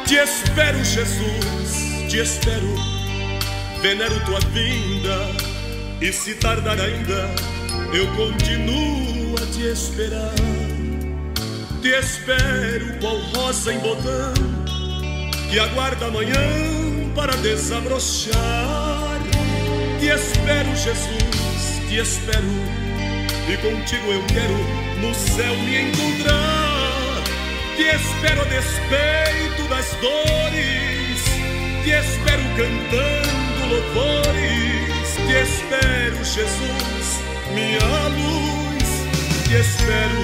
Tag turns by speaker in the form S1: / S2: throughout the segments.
S1: Te espero, Jesus, te espero, venero tua vinda, e se tardar ainda, eu continuo a te esperar. Te espero qual rosa em botão, que aguarda amanhã para desabrochar. Te espero, Jesus, te espero, e contigo eu quero no céu me encontrar. Te espero a despeito das dores, te espero cantando louvores. Te espero, Jesus, minha luz, te espero.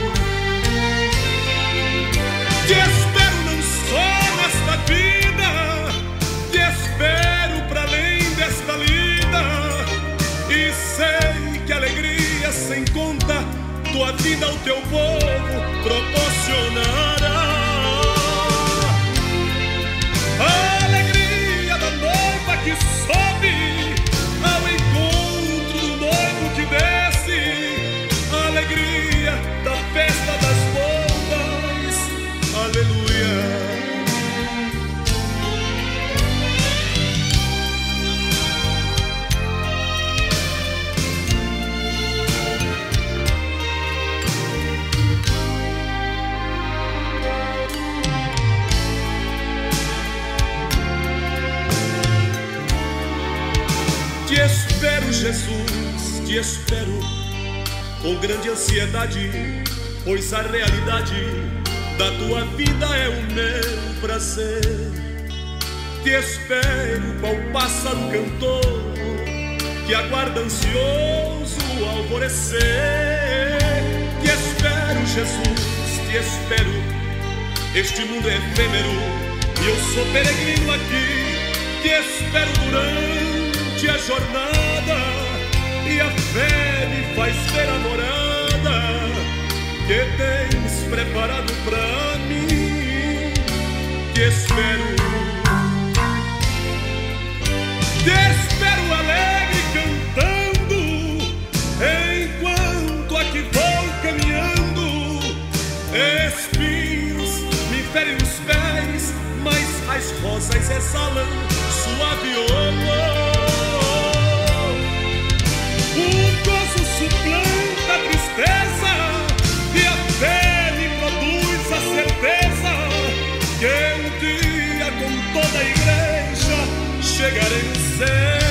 S1: Te espero não só nesta vida, te espero para além desta lida. E sei que alegria sem conta tua vida ao teu povo proporcionará. A alegria da noiva que sobe ao encontro do noivo que desce, a alegria da festa das bodas, aleluia. Te espero, Jesus, te espero com grande ansiedade, pois a realidade da tua vida é o meu prazer. Te espero qual pássaro cantor que aguarda ansioso o alvorecer. Te espero, Jesus, te espero. Este mundo é efêmero e eu sou peregrino aqui. Te espero durante a jornada, e a fé me faz ver a morada que tens preparado pra mim. Te espero alegre cantando, enquanto aqui vou caminhando. Espinhos me ferem os pés, mas as rosas exalam suave olor. O gozo suplanta a tristeza, e a fé me produz a certeza que um dia com toda a igreja chegarei no céu.